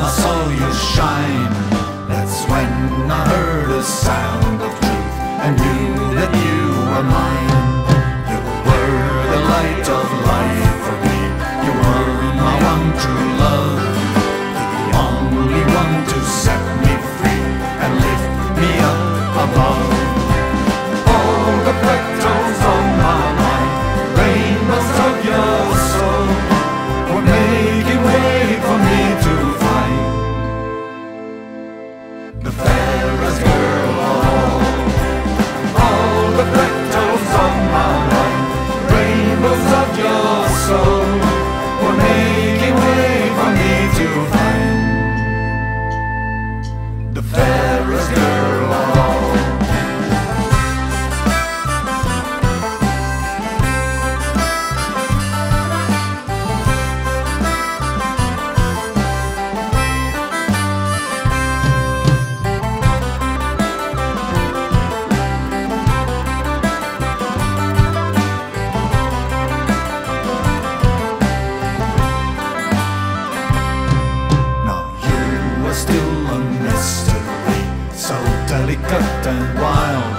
I saw you shine, that's when I heard a sound of truth and knew that you were mine. You were the light of life for me, you were my one true love, the only one to set me free and lift me up above. All the petals on my life, rainbows of your soul, were making way for me to find the fairest girl of all. All the petals on my life, rainbows of your soul, were making way for me to find the fairest girl of all. Still a mystery, so delicate and wild.